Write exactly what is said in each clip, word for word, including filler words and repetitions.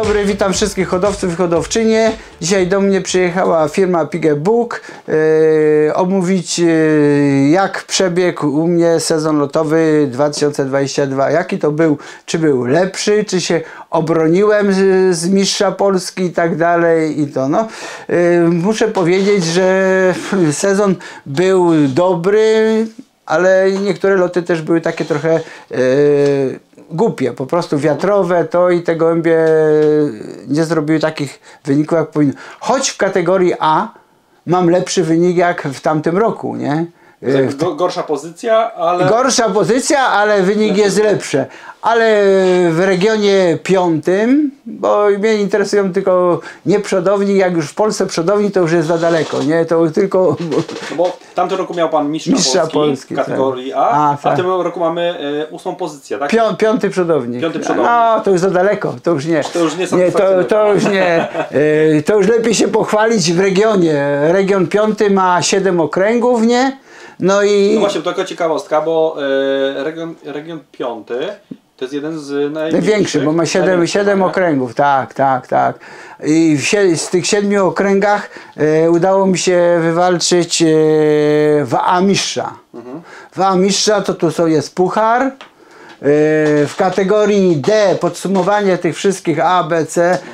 dobry, witam wszystkich hodowców i hodowczynie. Dzisiaj do mnie przyjechała firma Pigebook yy, omówić yy, jak przebiegł u mnie sezon lotowy dwa tysiące dwudziesty drugi. Jaki to był, czy był lepszy, czy się obroniłem z, z mistrza Polski i tak dalej i to no. Yy, muszę powiedzieć, że sezon był dobry, ale niektóre loty też były takie trochę yy, głupie, po prostu wiatrowe, to i te gołębie nie zrobiły takich wyników jak powinny. Choć w kategorii A mam lepszy wynik jak w tamtym roku, nie? Go, gorsza pozycja, ale... Gorsza pozycja, ale wynik lepszy. Jest lepszy. Ale w regionie piątym, bo mnie interesują tylko nie przodownik, jak już w Polsce przodownik to już jest za daleko, nie? To tylko... No bo w tamtym roku miał pan mistrza, mistrza Polski, Polski w kategorii tak. A, a, tak. A w tym roku mamy e, ósmą pozycję, tak? Pią, piąty przodownik. Piąty przodownik. No, to już za daleko, to już nie. To już nie, nie to, to już nie. E, to już lepiej się pochwalić w regionie. Region piąty ma siedem okręgów, nie? No i... No właśnie, to taka ciekawostka, bo e, region, region piąty to jest jeden z największych, bo ma siedem okręgów, tak, tak, tak. I w, z tych siedmiu okręgach e, udało mi się wywalczyć e, w A mistrza. Mhm. W A mistrza to tu są, jest puchar. E, w kategorii D podsumowanie tych wszystkich A, B, C. E,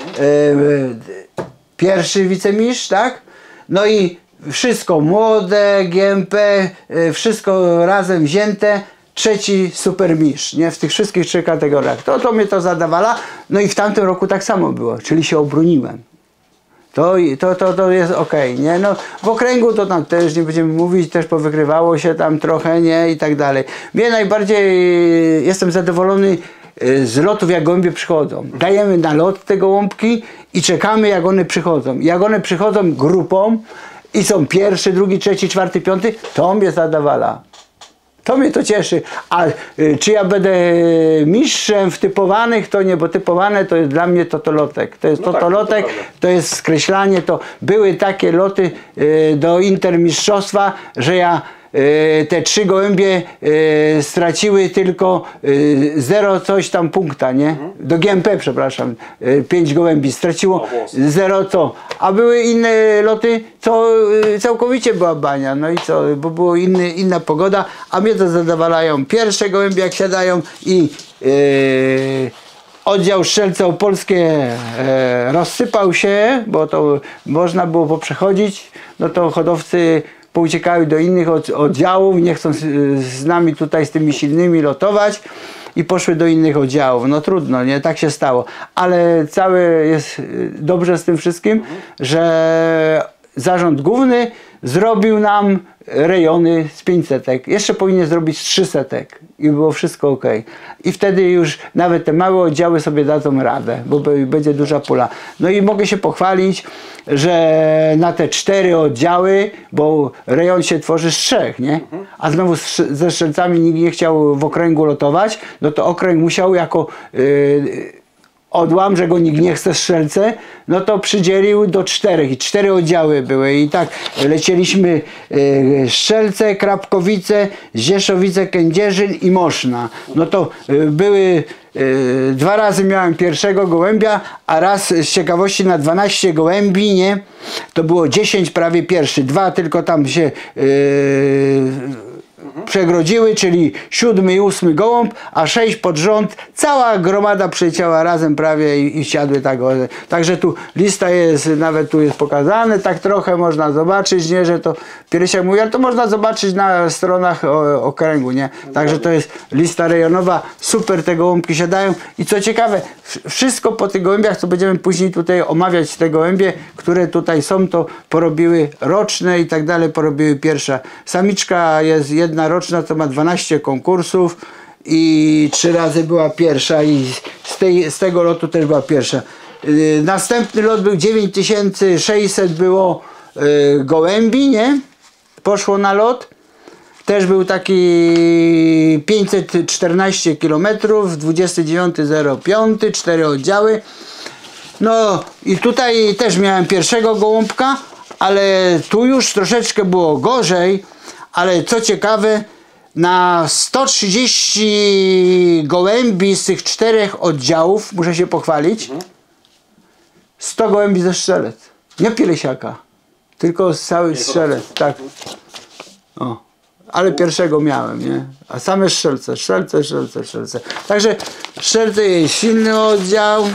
pierwszy wicemistrz, tak? No i wszystko młode, G M P, wszystko razem wzięte, trzeci supermistrz, nie? W tych wszystkich trzech kategoriach. To, to mnie to zadawala. No i w tamtym roku tak samo było, czyli się obroniłem. To, to, to, to jest ok, nie? No, w okręgu to tam też nie będziemy mówić, też powykrywało się tam trochę, nie? I tak dalej. Mnie najbardziej jestem zadowolony z lotów, jak gołębie przychodzą. Dajemy na lot te gołąbki i czekamy, jak one przychodzą. Jak one przychodzą grupą, i są pierwszy, drugi, trzeci, czwarty, piąty, to mnie zadawala. To mnie to cieszy. A y, czy ja będę mistrzem w typowanych, to nie, bo typowane to jest dla mnie totolotek. To jest no totolotek, tak, to, to jest skreślanie. To były takie loty y, do intermistrzostwa, że ja y, te trzy gołębie y, straciły tylko y, zero coś tam punkta, nie? Mhm. Do G M P, przepraszam, y, pięć gołębi straciło zero to. A były inne loty, co y, całkowicie była bania, no i co, bo było inny, inna pogoda, a mnie to zadowalają pierwsze gołębie, jak siadają i y, oddział strzelce opolskie e, rozsypał się, bo to można było poprzechodzić, no to hodowcy pouciekały do innych oddziałów, nie chcą z, z nami tutaj z tymi silnymi lotować i poszły do innych oddziałów. No trudno, nie? Tak się stało. Ale całe jest dobrze z tym wszystkim, mhm. że zarząd główny zrobił nam rejony z pięćsetek. Jeszcze powinien zrobić z trzysetek i było wszystko ok. I wtedy już nawet te małe oddziały sobie dadzą radę, bo będzie duża pula. No i mogę się pochwalić, że na te cztery oddziały, bo rejon się tworzy z trzech, nie? A znowu ze strzelcami nikt nie chciał w okręgu lotować, no to okręg musiał jako yy, odłam, że go nikt nie chce strzelce, no to przydzielił do czterech i cztery oddziały były i tak lecieliśmy y, Strzelce, Krapkowice, Zieszowice, Kędzierzyn i Moszna. No to y, były y, dwa razy miałem pierwszego gołębia, a raz z ciekawości na dwanaście gołębi, nie? To było dziesięć prawie pierwszy, dwa tylko tam się y, przegrodziły, czyli siódmy i ósmy gołąb, a sześć pod rząd, cała gromada przyleciała razem prawie i, i siadły tak. Także tu lista jest, nawet tu jest pokazane, tak trochę można zobaczyć, nie, że to Piersiak mówi, ale to można zobaczyć na stronach o, okręgu, nie. Także to jest lista rejonowa, super te gołąbki siadają i co ciekawe, wszystko po tych gołębiach, co będziemy później tutaj omawiać, te gołębie, które tutaj są, to porobiły roczne i tak dalej, porobiły pierwsza. Samiczka jest jedna roczna, to ma dwanaście konkursów i trzy razy była pierwsza i z, tej, z tego lotu też była pierwsza. Yy, następny lot był dziewięć tysięcy sześćset było yy, gołębi, nie? Poszło na lot. Też był taki pięćset czternaście kilometrów, dwudziesty dziewiąty zero pięć, cztery oddziały. No i tutaj też miałem pierwszego gołąbka, ale tu już troszeczkę było gorzej. Ale co ciekawe, na sto trzydzieści gołębi z tych czterech oddziałów, muszę się pochwalić, mhm. sto gołębi ze strzelec. Nie Pielesiaka, tylko cały strzelec. Tak. O. Ale pierwszego miałem, nie? A same strzelce, strzelce, strzelce, strzelce. Także strzelce jest silny oddział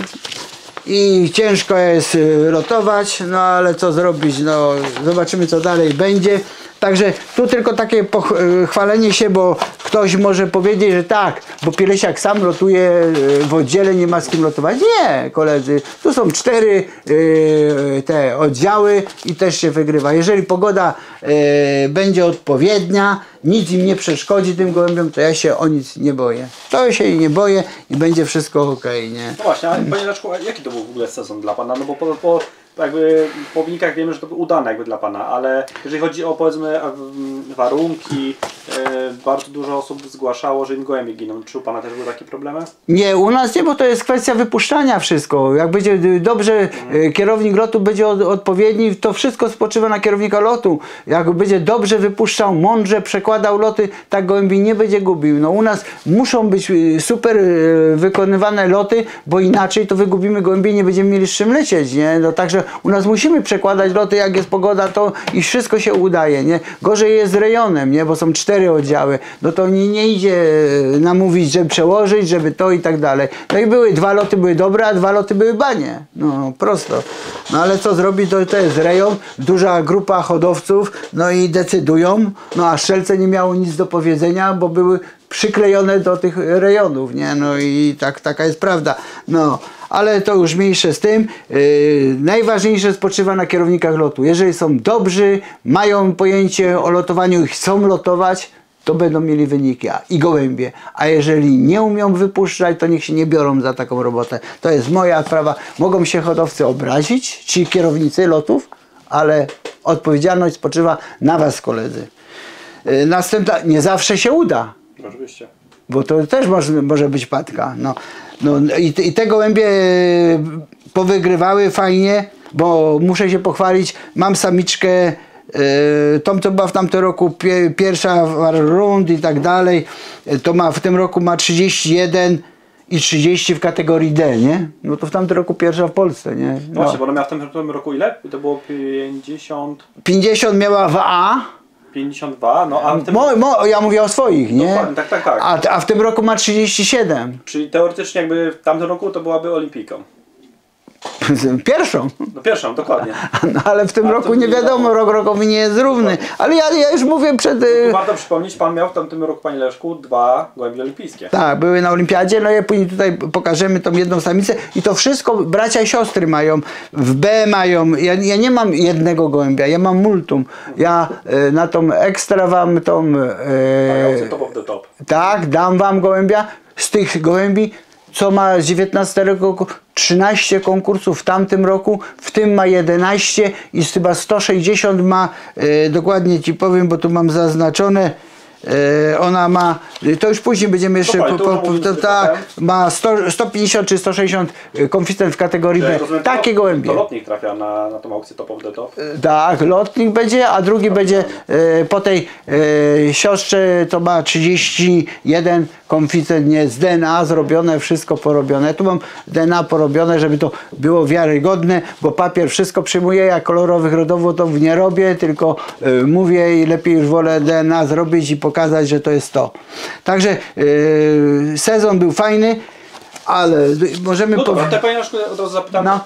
i ciężko jest lotować, no ale co zrobić, no zobaczymy co dalej będzie. Także tu tylko takie chwalenie się, bo ktoś może powiedzieć, że tak, bo Pielesiak sam lotuje w oddziale, nie ma z kim lotować. Nie, koledzy, tu są cztery yy, te oddziały i też się wygrywa. Jeżeli pogoda yy, będzie odpowiednia, nic im nie przeszkodzi tym gołębiom, to ja się o nic nie boję. To się nie boję i będzie wszystko ok, nie? No właśnie, ale panie Leszku, jaki to był w ogóle sezon dla pana? No bo po, po jakby po wynikach wiemy, że to był udane jakby dla pana, ale jeżeli chodzi o powiedzmy warunki, yy, bardzo dużo osób zgłaszało, że im gołębie giną. Czy u pana też były takie problemy? Nie, u nas nie, bo to jest kwestia wypuszczania wszystko. Jak będzie dobrze, mhm. kierownik lotu będzie od, odpowiedni, to wszystko spoczywa na kierownika lotu. Jak będzie dobrze wypuszczał, mądrze przekładał loty, tak gołębi nie będzie gubił. No u nas muszą być super wykonywane loty, bo inaczej to wygubimy gołębi i nie będziemy mieli z czym lecieć, nie? No także u nas musimy przekładać loty, jak jest pogoda, to i wszystko się udaje, nie? Gorzej jest z rejonem, nie? Bo są cztery oddziały, no to nie, nie idzie namówić, żeby przełożyć, żeby to i tak dalej. No i były, dwa loty były dobre, a dwa loty były banie. No prosto. No ale co zrobić, to, to jest rejon, duża grupa hodowców, no i decydują, no a strzelce nie miało nic do powiedzenia, bo były przyklejone do tych rejonów, nie? No i tak, taka jest prawda. No, ale to już mniejsze z tym. Yy, najważniejsze spoczywa na kierownikach lotu. Jeżeli są dobrzy, mają pojęcie o lotowaniu i chcą lotować, to będą mieli wyniki i gołębie. A jeżeli nie umią wypuszczać, to niech się nie biorą za taką robotę. To jest moja sprawa. Mogą się hodowcy obrazić, ci kierownicy lotów, ale odpowiedzialność spoczywa na was, koledzy. Yy, następna, nie zawsze się uda. Oczywiście. Bo to też może, może być patka. No, no i, i te gołębie powygrywały fajnie, bo muszę się pochwalić, mam samiczkę, yy, tą co była w tamtym roku pie, pierwsza rund i tak dalej, to ma w tym roku ma trzydzieści jeden i trzydzieści w kategorii D, nie? No to w tamtym roku pierwsza w Polsce, nie? No. No właśnie, bo ona miała w tym, w tym roku ile? To było pięćdziesiąt... pięćdziesiąt miała w A. pięćdziesiąt dwa, no a w tym... Mo, mo, ja mówię o swoich, nie? Dokładnie, tak, tak, tak. A, a w tym roku ma trzydzieści siedem. Czyli teoretycznie jakby w tamtym roku to byłaby olimpijką. Pierwszą. No pierwszą, dokładnie. No, ale w tym a roku nie wiadomo, rok rokowi nie jest równy. Ale ja, ja już mówię przed... No, warto przypomnieć, pan miał w tamtym roku, panie Leszku, dwa gołębie olimpijskie. Tak, były na olimpiadzie, no i później tutaj pokażemy tą jedną samicę i to wszystko bracia i siostry mają, w B mają, ja, ja nie mam jednego gołębia, ja mam multum. Ja y, na tą ekstra wam tą... Y, top of the top. Tak, dam wam gołębia, z tych gołębi, co ma z dziewiętnastego roku trzynaście konkursów w tamtym roku, w tym ma jedenaście i chyba sto sześćdziesiąt ma, e, dokładnie ci powiem, bo tu mam zaznaczone, e, ona ma, to już później będziemy jeszcze, Dokładnie, po, po, to, tak, ma sto, sto pięćdziesiąt czy sto sześćdziesiąt konfitent w kategorii B, rozumiem, takie to, gołębie. To lotnik trafia na, na tą aukcję top of the top? Tak, lotnik będzie, a drugi będzie e, po tej e, siostrze, to ma trzydzieści jeden konficent, nie, z D N A zrobione, wszystko porobione. Tu mam D N A porobione, żeby to było wiarygodne, bo papier wszystko przyjmuje, ja kolorowych rodowodów nie robię, tylko y, mówię i lepiej już wolę D N A zrobić i pokazać, że to jest to. Także y, sezon był fajny, ale możemy... No dobra, to panie Leszku, od razu zapytam, no.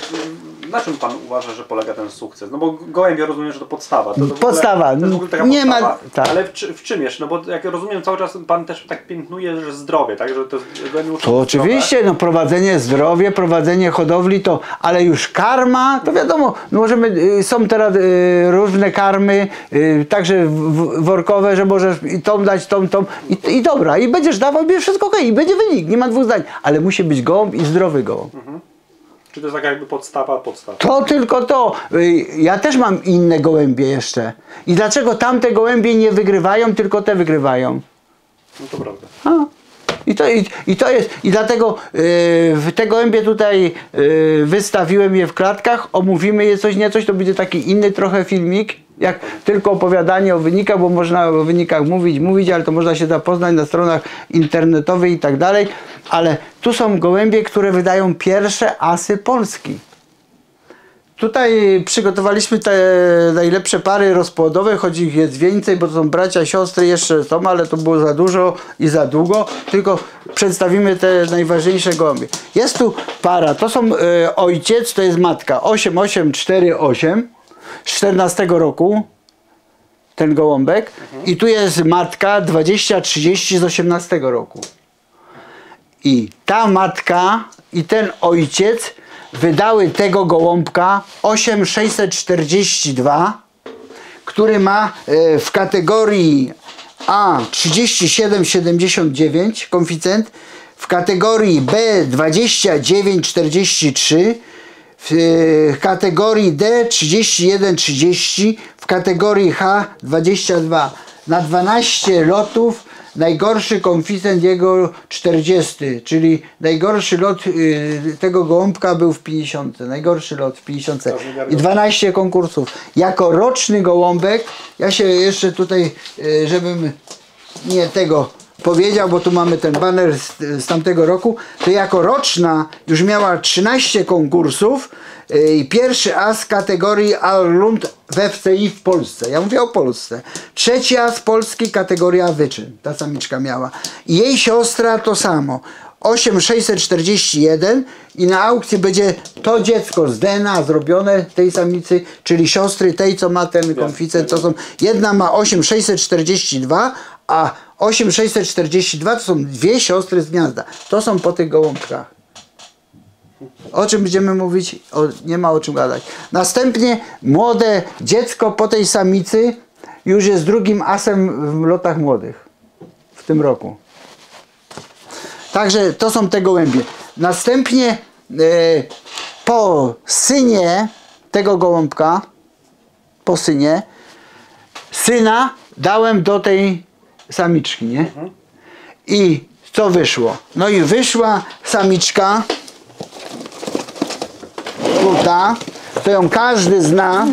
Na czym pan uważa, że polega ten sukces? No bo gołębie rozumiem, że to podstawa. To, to podstawa. Ogóle, to jest w ogóle taka nie podstawa. ma, tak. Ale w, w czym jeszcze? No bo jak rozumiem, cały czas pan też tak piętnuje, że zdrowie, tak? Że to gołębie muszą To oczywiście, zdrowe. No prowadzenie zdrowie, prowadzenie hodowli to, ale już karma, to wiadomo, no możemy, są teraz y, różne karmy, y, także w, workowe, że możesz i tą dać, tą, tą i, i dobra, i będziesz dawał, będzie wszystko okej, i będzie wynik, nie ma dwóch zdań, ale musi być gołąb i zdrowy gołąb. Mhm. Czy to jest taka jakby podstawa, podstawa? To tylko to. Ja też mam inne gołębie jeszcze. I dlaczego tamte gołębie nie wygrywają, tylko te wygrywają? No to prawda. A. I to, i, i to jest, i dlatego yy, te gołębie tutaj yy, wystawiłem je w klatkach, omówimy je coś, nie coś, to będzie taki inny trochę filmik, jak tylko opowiadanie o wynikach, bo można o wynikach mówić, mówić, ale to można się zapoznać na stronach internetowych i tak dalej, ale tu są gołębie, które wydają pierwsze asy Polski. tutaj przygotowaliśmy te najlepsze pary rozpłodowe, choć ich jest więcej, bo to są bracia, siostry, jeszcze są, ale to było za dużo i za długo, tylko przedstawimy te najważniejsze gołębie. Jest tu para, to są y, ojciec, to jest matka, osiem osiem cztery osiem z czternastego roku, ten gołąbek, mhm. I tu jest matka dwadzieścia trzydzieści z osiemnastego roku. I ta matka i ten ojciec wydały tego gołąbka osiem sześćset czterdzieści dwa, który ma w kategorii A trzydzieści siedem siedemdziesiąt dziewięć koeficjent, w kategorii B dwadzieścia dziewięć czterdzieści trzy, w kategorii D trzydzieści jeden trzydzieści, w kategorii H dwadzieścia dwa. Na dwanaście lotów najgorszy koeficjent jego czterdzieści, czyli najgorszy lot y, tego gołąbka był w pięćdziesiątce. Najgorszy lot w pięćdziesiątce. I dwanaście konkursów. Jako roczny gołąbek, ja się jeszcze tutaj, y, żebym nie tego powiedział, bo tu mamy ten baner z, z tamtego roku, to jako roczna już miała trzynaście konkursów i pierwszy as kategorii Allround w F C I w Polsce. Ja mówię o Polsce. Trzeci as polski kategoria wyczyn. Ta samiczka miała. I jej siostra to samo. osiem sześćset czterdzieści jeden i na aukcji będzie to dziecko z D N A zrobione tej samicy, czyli siostry tej, co ma ten koeficjent. To są, jedna ma osiem sześćset czterdzieści dwa, a osiem sześćset czterdzieści dwa to są dwie siostry z gniazda. To są po tych gołąbkach. O czym będziemy mówić? O, nie ma o czym gadać. Następnie młode dziecko po tej samicy już jest drugim asem w lotach młodych w tym roku. Także to są te gołębie. Następnie e, po synie tego gołąbka, po synie, syna dałem do tej samiczki, nie? I co wyszło? No i wyszła samiczka, ta, to ją każdy zna.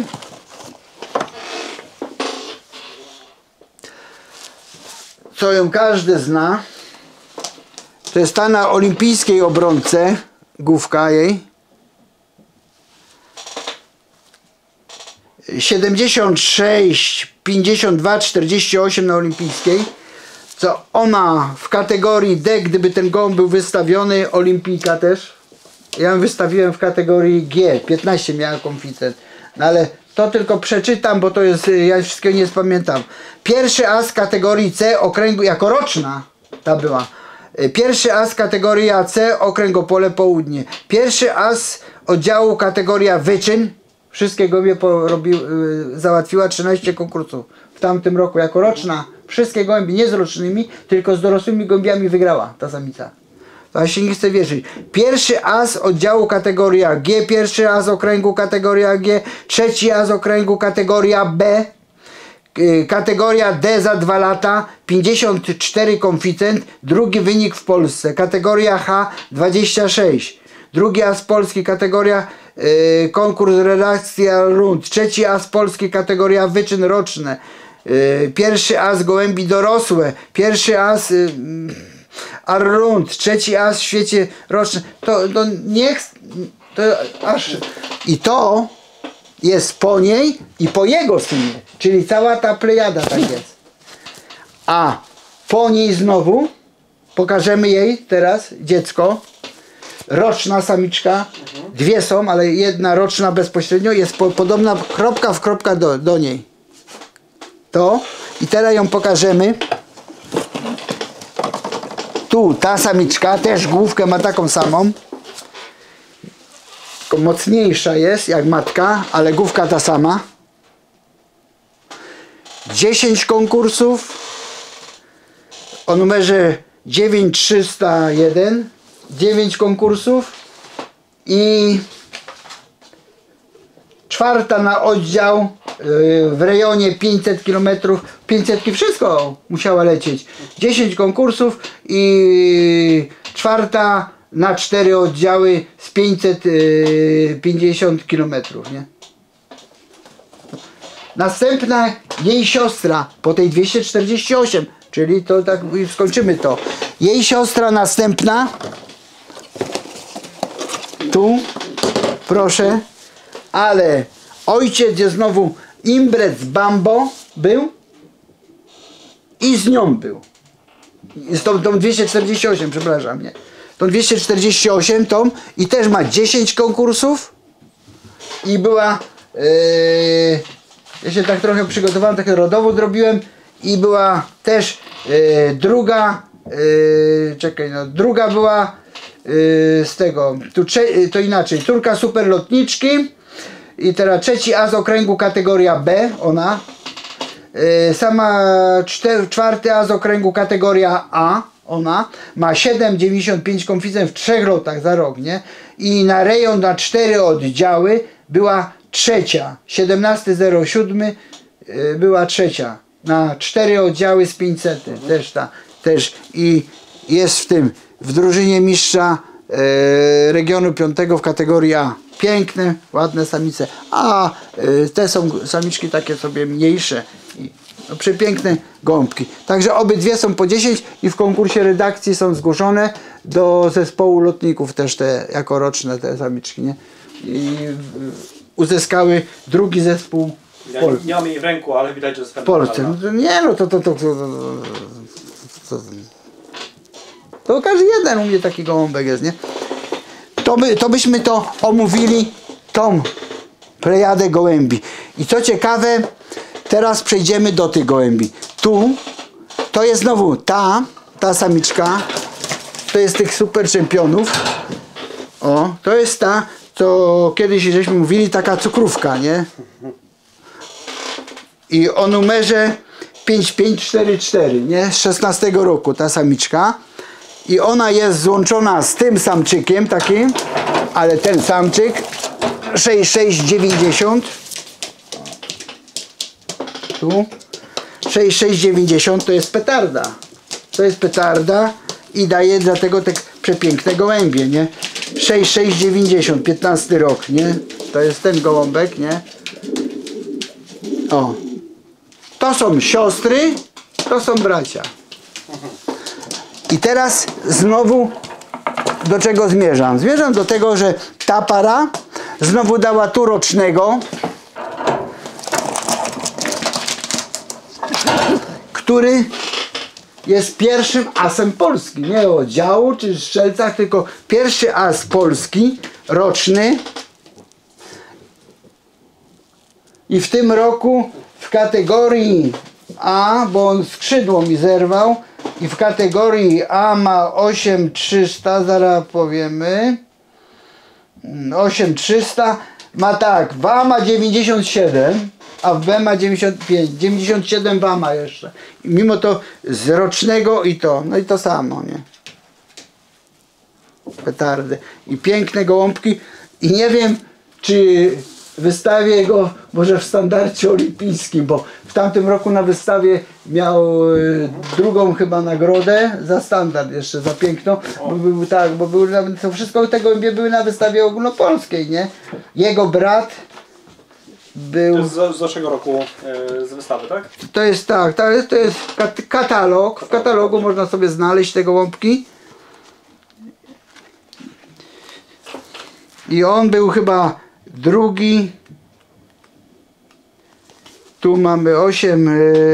Co ją każdy zna. To jest ta na olimpijskiej obronce, główka jej. siedemdziesiąt sześć pięćdziesiąt dwa czterdzieści osiem na olimpijskiej. Co ona w kategorii D, gdyby ten gołąb był wystawiony, olimpijka też. Ja ją wystawiłem w kategorii G, piętnaście miała koeficjent. No ale to tylko przeczytam, bo to jest, ja wszystkiego nie pamiętam. Pierwszy as kategorii C okręgu, jako roczna ta była. Pierwszy as kategoria C, okręg Opole Południe. Pierwszy as oddziału kategoria wyczyn. Wszystkie gołębie porobił, załatwiła trzynaście konkursów. W tamtym roku jako roczna. Wszystkie gołębie, nie z rocznymi, tylko z dorosłymi gołębiami wygrała ta samica. To się nie chce wierzyć. Pierwszy as oddziału kategoria G, pierwszy as okręgu kategoria G, trzeci as okręgu kategoria B, kategoria D za dwa lata, pięćdziesiąt cztery koeficjent, drugi wynik w Polsce, kategoria H dwadzieścia sześć, drugi as polski kategoria yy, konkurs redakcji Allround, trzeci as polski kategoria wyczyn roczne, yy, pierwszy as gołębi dorosłe, pierwszy as yy, Allround, trzeci as w świecie roczny, to, to niech, to aż, i to jest po niej i po jego synie, czyli cała ta plejada tak jest. A po niej znowu pokażemy jej teraz dziecko, roczna samiczka, dwie są, ale jedna roczna bezpośrednio, jest po, podobna kropka w kropka do, do niej. To i teraz ją pokażemy. Tu ta samiczka też główkę ma taką samą. Tylko mocniejsza jest jak matka, ale główka ta sama. dziesięć konkursów o numerze dziewięć trzysta jeden. dziewięć konkursów i czwarta na oddział w rejonie pięćset kilometrów, pięćset wszystko musiała lecieć. dziesięć konkursów i czwarta na cztery oddziały z pięćset pięćdziesiąt kilometrów, nie? Następna jej siostra po tej dwieście czterdzieści osiem, czyli to tak skończymy to. Jej siostra następna, tu proszę, ale ojciec jest znowu Imbrec Bambo był i z nią był. Z tą, tą dwieście czterdzieści osiem, przepraszam, nie. Tą dwieście czterdzieści osiem tą i też ma dziesięć konkursów i była yy, ja się tak trochę przygotowałem, taki rodowód robiłem i była też yy, druga yy, czekaj, no druga była yy, z tego, tu, to inaczej, córka super lotniczki i teraz trzeci as okręgu kategoria B, ona yy, sama czter, czwarty as okręgu kategoria A, ona ma siedem dziewięćdziesiąt pięć konficent w trzech lotach za rok, nie? I na rejon na cztery oddziały była trzecia, siedemnaście zero siedem yy, była trzecia, na cztery oddziały z pięćset, mhm. też ta, też i jest w tym, w drużynie mistrza yy, regionu piątego w kategorii A. Piękne, ładne samice, a yy, te są samiczki takie sobie mniejsze i no, przepiękne gąbki. Także obydwie są po dziesięć i w konkursie redakcji są zgłoszone do zespołu lotników też te jako roczne te samiczki, nie? I uzyskały drugi zespół w ja Polsce. Nie mam jej w ręku, ale widać, że jest W Polsce. No to nie no to to to, to, to, to, to każdy jeden u mnie taki gołąbek jest, nie? To, by, to byśmy to omówili, tą plejadę gołębi. I co ciekawe, teraz przejdziemy do tych gołębi. Tu to jest znowu ta, ta samiczka, to jest tych super czempionów. O, to jest ta, co kiedyś żeśmy mówili, taka cukrówka, nie? I o numerze pięć pięć cztery cztery, nie? Z szesnastego roku ta samiczka. I ona jest złączona z tym samczykiem takim, ale ten samczyk sześć sześć dziewięćdziesiąt. Tu sześć sześć dziewięćdziesiąt to jest petarda. To jest petarda i daje dlatego te przepiękne gołębie, nie? sześć sześć dziewięćdziesiąt, piętnasty rok, nie? To jest ten gołąbek, nie? O. To są siostry, to są bracia. I teraz znowu do czego zmierzam? Zmierzam do tego, że ta para znowu dała tu rocznego, który jest pierwszym asem Polski. Nie o działu czy strzelcach, tylko pierwszy as Polski, roczny. I w tym roku w kategorii A, bo on skrzydło mi zerwał, i w kategorii A ma osiem trzysta, zaraz powiemy, osiem trzysta, ma tak, w A ma dziewięćdziesiąt siedem, a w B ma dziewięćdziesiąt pięć, dziewięćdziesiąt siedem w A ma jeszcze. I mimo to z rocznego i to, no i to samo, nie? Petardy. I piękne gołąbki i nie wiem, czy wystawię go może w standardzie olimpijskim, bo w tamtym roku na wystawie miał y, drugą chyba nagrodę za standard jeszcze, za piękno, bo był tak, bo był, to wszystko te gołębie były na wystawie ogólnopolskiej, nie? Jego brat był... To jest z zeszłego roku yy, z wystawy, tak? To jest tak, to jest, to jest kat katalog, w katalogu można sobie znaleźć te gołąbki. I on był chyba drugi. Tu mamy osiem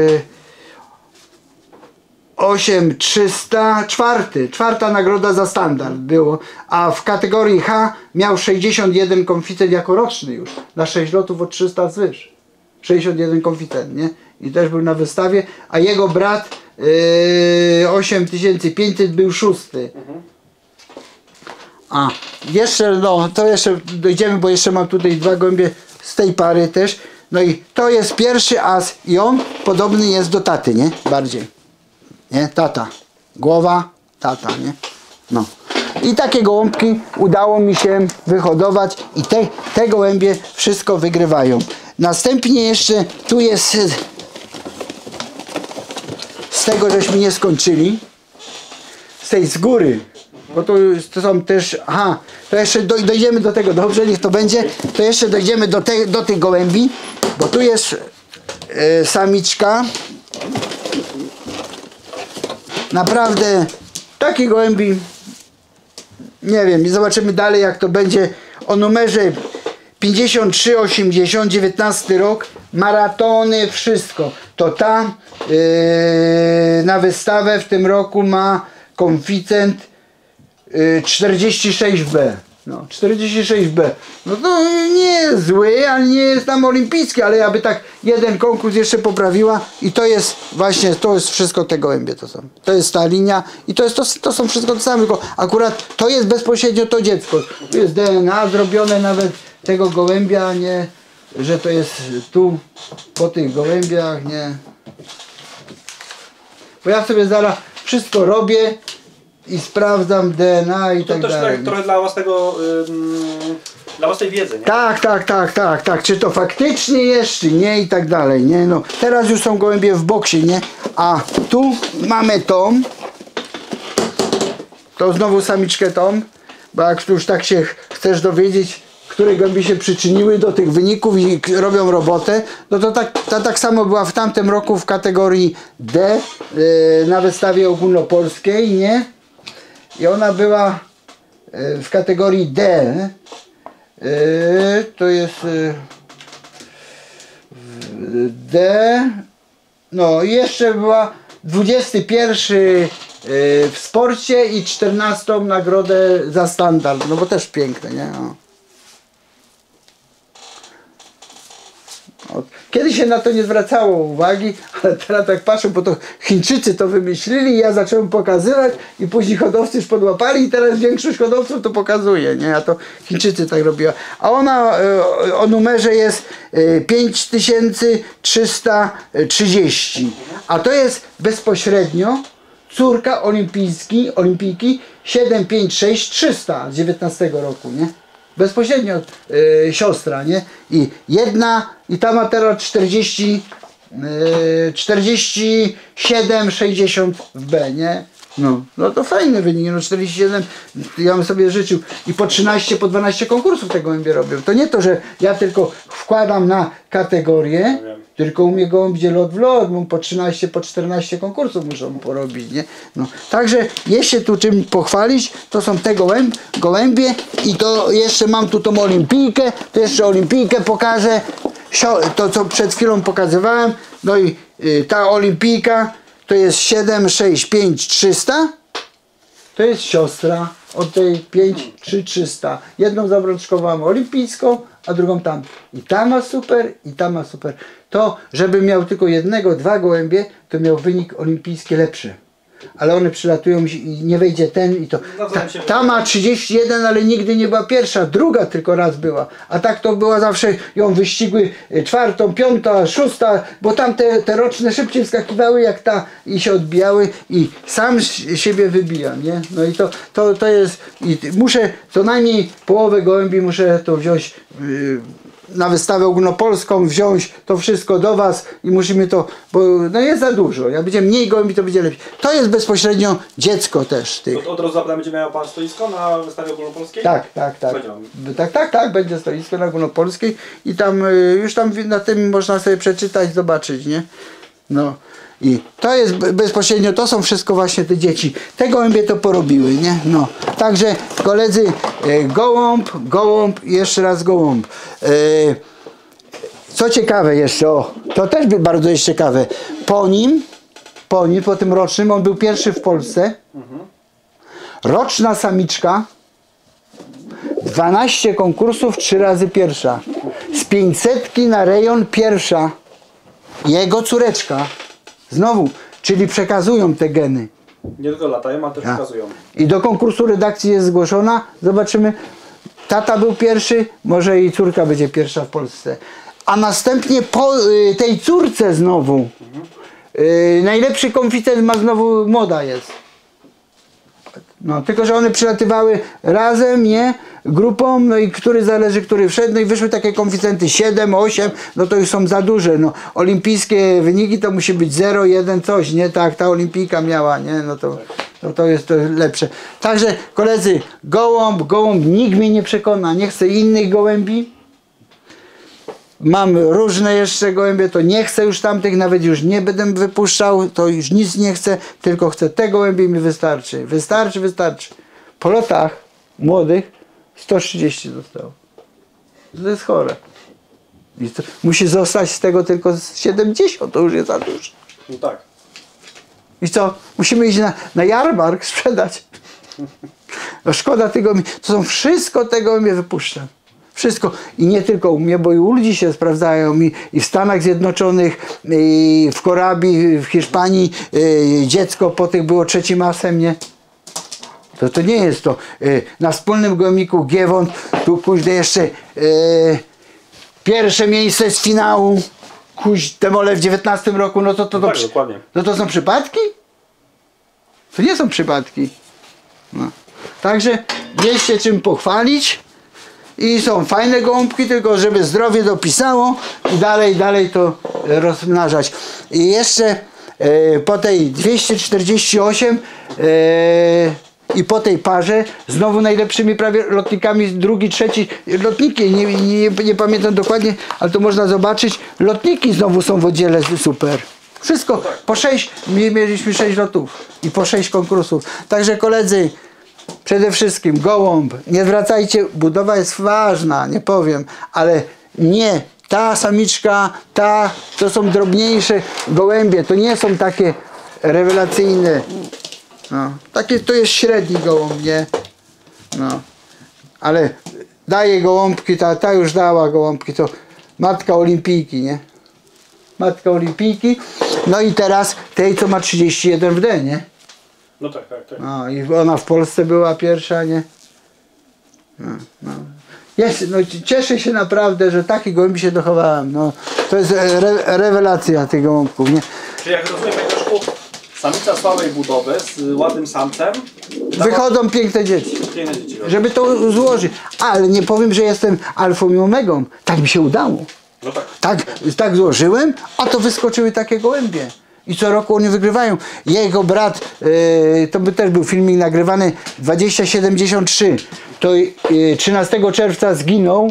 osiem trzysta, czwarty, czwarta nagroda za standard było, a w kategorii H miał sześćdziesiąt jeden konficent jako roczny już, na sześć lotów od trzysta zwyż. sześćdziesiąt jeden konficent, nie? I też był na wystawie, a jego brat yy, osiem tysięcy pięćset był szósty. Mhm. A, jeszcze, no, to jeszcze dojdziemy, bo jeszcze mam tutaj dwa gołębie z tej pary też. No i to jest pierwszy as i on podobny jest do taty, nie? Bardziej. Nie? Tata. Głowa, tata, nie? No. I takie gołąbki udało mi się wyhodować i te, te gołębie wszystko wygrywają. Następnie jeszcze tu jest z tego, żeśmy nie skończyli, z tej z góry, bo to, to są też, aha, to jeszcze dojdziemy do tego, dobrze, niech to będzie, to jeszcze dojdziemy do, te, do tych gołębi, bo tu jest e, samiczka, naprawdę taki gołębi, nie wiem, i zobaczymy dalej jak to będzie, o numerze pięćdziesiąt trzy osiemdziesiąt, dziewiętnasty rok, maratony, wszystko. To ta yy, na wystawę w tym roku ma koeficjent yy, czterdzieści sześć B. No, czterdzieści sześć B. No to nie jest zły, ale nie jest tam olimpijski, ale ja by tak jeden konkurs jeszcze poprawiła i to jest właśnie, to jest wszystko te gołębie to są. To jest ta linia i to jest to, to są wszystko to samo, tylko akurat to jest bezpośrednio to dziecko. Tu jest D N A zrobione nawet tego gołębia, nie, że to jest tu po tych gołębiach, nie. Bo ja sobie zaraz wszystko robię i sprawdzam D N A i To tak też dalej. tak, trochę dla własnego, ym, dla własnej wiedzy, nie? Tak, tak, tak, tak, tak. Czy to faktycznie jest, czy nie i tak dalej, nie? No, teraz już są gołębie w boksie, nie? A tu mamy tą. To znowu samiczkę tą. Bo jak już tak się chcesz dowiedzieć, które gołębie się przyczyniły do tych wyników i robią robotę, no to tak, ta tak samo była w tamtym roku w kategorii D yy, na wystawie ogólnopolskiej, nie? I ona była yy, w kategorii D. Yy, to jest yy, D. No i jeszcze była dwudziesty pierwszy yy, w sporcie i czternastą nagrodę za standard. No bo też piękne, nie? No. Kiedyś się na to nie zwracało uwagi, ale teraz tak patrzę, bo to Chińczycy to wymyślili i ja zacząłem pokazywać i później hodowcy już podłapali i teraz większość hodowców to pokazuje, nie? A to Chińczycy tak robiła. A ona o numerze jest pięć tysięcy trzysta trzydzieści, a to jest bezpośrednio córka olimpijski, olimpijki siedem pięć sześć trzysta z dziewiętnastego roku, nie? Bezpośrednio yy, siostra, nie? I jedna, i ta ma teraz czterdzieści, yy, czterdzieści siedem sześćdziesiąt w B, nie? No, no to fajny wynik, no czterdzieści siedem, ja bym sobie życzył i po trzynaście, po dwanaście konkursów te gołębie robią. To nie to, że ja tylko wkładam na kategorię, tylko u mnie gołębie lot w lot, bo po trzynaście, po czternaście konkursów muszą porobić, nie? No, także jest się tu czym pochwalić, to są te gołęb, gołębie i to jeszcze mam tu tą olimpijkę, to jeszcze olimpijkę pokażę, to co przed chwilą pokazywałem, no i y, ta olimpijka to jest siedem sześć pięć trzysta, to jest siostra od tej pięć trzy trzysta. Jedną zabrączkowałem olimpijską, a drugą tam. I ta ma super, i ta ma super. To, żeby miał tylko jednego, dwa gołębie, to miał wynik olimpijski lepszy. Ale one przylatują i nie wejdzie ten i to. Ta, ta ma trzydzieści jeden, ale nigdy nie była pierwsza, druga tylko raz była. A tak to była zawsze, ją wyścigły czwartą, piąta, szósta, bo tam te, te roczne szybciej wskakiwały jak ta i się odbijały i sam siebie wybijam, nie? No i to, to, to jest, i muszę co najmniej połowę gołębi muszę to wziąć yy, na wystawę ogólnopolską, wziąć to wszystko do was i musimy to, bo no jest za dużo, jak będzie mniej gołębi, to będzie lepiej. To jest bezpośrednio dziecko też tych. Od, od razu zapytam, będzie miał pan stoisko na wystawie ogólnopolskiej? Tak, tak, tak. Tak, tak, tak, będzie stoisko na ogólnopolskiej i tam już tam na tym można sobie przeczytać, zobaczyć, nie? No. I to jest bezpośrednio, to są wszystko właśnie te dzieci. Te gołębie to porobiły, nie? No. Także koledzy, e, gołąb, gołąb i jeszcze raz gołąb. E, co ciekawe jeszcze, o, to też by bardzo jest ciekawe. Po nim, po nim, po tym rocznym, on był pierwszy w Polsce. Roczna samiczka, dwanaście konkursów, trzy razy pierwsza. Z pięćsetki na rejon pierwsza. Jego córeczka. Znowu, czyli przekazują te geny. Nie tylko latają, ale też Ja. przekazują. I do konkursu redakcji jest zgłoszona. Zobaczymy. Tata był pierwszy, może i córka będzie pierwsza w Polsce. A następnie po y, tej córce znowu y, najlepszy konfitent ma znowu młoda jest. No, tylko że one przylatywały razem, nie? Grupą, no i który zależy, który wszedł, no i wyszły takie konfidenty siedem, osiem, no to już są za duże, no. Olimpijskie wyniki to musi być zero, jeden, coś, nie? Tak, ta olimpijka miała, nie? No to, to, to jest to lepsze. Także koledzy, gołąb, gołąb, nikt mnie nie przekona, nie chcę innych gołębi. Mam różne jeszcze gołębie, to nie chcę już tamtych, nawet już nie będę wypuszczał, to już nic nie chcę, tylko chcę te gołębie i mi wystarczy. Wystarczy, wystarczy. Po lotach młodych sto trzydzieści zostało. To jest chore. I to, musi zostać z tego tylko z siedemdziesiąt, to już jest za dużo. No tak. I co? Musimy iść na, na jarmark sprzedać. No szkoda tego, to są wszystko tego mnie wypuszczam. Wszystko. I nie tylko u mnie, bo i u ludzi się sprawdzają. I, i w Stanach Zjednoczonych, i w Korabii, w Hiszpanii y, dziecko po tych było trzecim asem, nie? To, to nie jest to. Y, na wspólnym gołębniku Giewont, tu kuźde jeszcze y, pierwsze miejsce z finału. Kuź, Demole w dziewiętnastym roku, no to to, to, tak, dokładnie. no to są przypadki? To nie są przypadki. No. Także jest się czym pochwalić i są fajne gołąbki, tylko żeby zdrowie dopisało i dalej, dalej to rozmnażać. I jeszcze e, po tej dwieście czterdzieści osiem e, i po tej parze znowu najlepszymi prawie lotnikami, drugi, trzeci lotniki, nie, nie, nie pamiętam dokładnie, ale to można zobaczyć, lotniki znowu są w oddziale super. Wszystko, po sześć, mieliśmy sześć lotów i po sześć konkursów. Także koledzy, przede wszystkim gołąb, nie zwracajcie, budowa jest ważna, nie powiem, ale nie, ta samiczka, ta, to są drobniejsze gołębie, to nie są takie rewelacyjne. No, takie to jest średni gołąb, nie? No, ale daje gołąbki, ta, ta już dała gołąbki, to matka olimpijki, nie? Matka olimpijki, no i teraz tej, co ma trzydzieści jeden w D, nie? No tak, tak, tak. No i ona w Polsce była pierwsza, nie? No, no. Jest, no, cieszę się naprawdę, że taki gołębi się dochowałem. No, to jest re, rewelacja tych gołąbków, nie? Czyli jak rozumiem, Piotrku, samica słabej budowy z ładnym samcem. Wychodzą piękne dzieci. Piękne dzieci. Żeby to złożyć. Ale nie powiem, że jestem alfą i omegą. Tak mi się udało. No tak. Tak, tak złożyłem, a to wyskoczyły takie gołębie. I co roku oni wygrywają. Jego brat, yy, to by też był filmik nagrywany, dwadzieścia siedemdziesiąt trzy, to yy, trzynastego czerwca zginął.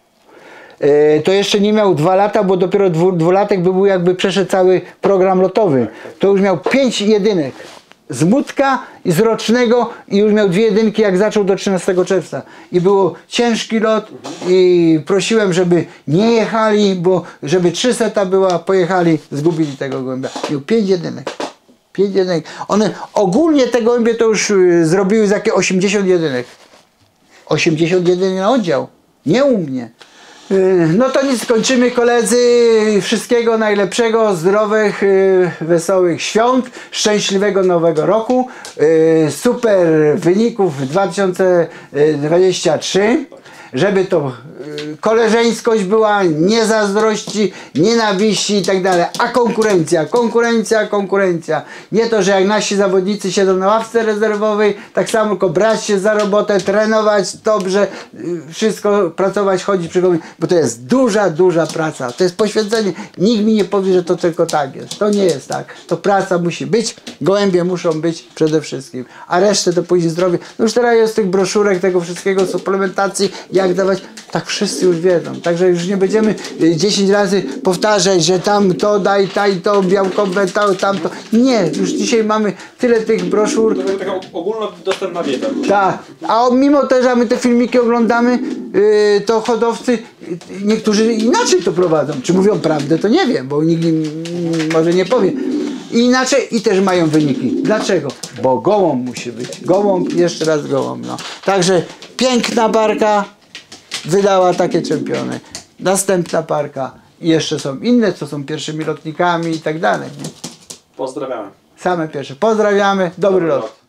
Yy, to jeszcze nie miał dwa lata, bo dopiero dwu, dwulatek by był, jakby przeszedł cały program lotowy. To już miał pięć jedynek. Z Młódka i z Rocznego i już miał dwie jedynki, jak zaczął do trzynastego czerwca. I było ciężki lot i prosiłem, żeby nie jechali, bo żeby trzysta była, pojechali, zgubili tego gołębia. Miał pięć jedynek. pięć jedynek. One ogólnie te gołębie to już y, zrobiły za jakie osiemdziesiąt jedynek. osiemdziesiąt jedynek na oddział. Nie u mnie. No to nic, kończymy koledzy, wszystkiego najlepszego, zdrowych, wesołych świąt, szczęśliwego nowego roku, super wyników w dwa tysiące dwudziestym trzecim, żeby to koleżeńskość była, nie zazdrości, nienawiści i tak dalej, a konkurencja, konkurencja, konkurencja. Nie to, że jak nasi zawodnicy siedzą na ławce rezerwowej, tak samo tylko brać się za robotę, trenować dobrze, wszystko, pracować, chodzić, przygotować, bo to jest duża, duża praca. To jest poświęcenie. Nikt mi nie powie, że to tylko tak jest. To nie jest tak. To praca musi być, gołębie muszą być przede wszystkim, a resztę to później zdrowie. No już teraz jest tych broszurek, tego wszystkiego, suplementacji, jak dawać, tak wszyscy już wiedzą. Także już nie będziemy dziesięć razy powtarzać, że tam to daj, taj to, białkowe, to, tamto. Nie, już dzisiaj mamy tyle tych broszur. To jest taka ogólnodostępna wiedza. Tak, a mimo to, że my te filmiki oglądamy, yy, to hodowcy, yy, niektórzy inaczej to prowadzą. Czy mówią prawdę, to nie wiem, bo nikt im yy, może nie powie. I inaczej i też mają wyniki. Dlaczego? Bo gołąb musi być. Gołąb, jeszcze raz gołąb. No. Także piękna parka wydała takie czempiony. Następna parka. I jeszcze są inne, co są pierwszymi lotnikami i tak dalej. Nie? Pozdrawiamy. Same pierwsze. Pozdrawiamy. Dobry, Dobry lot. lot.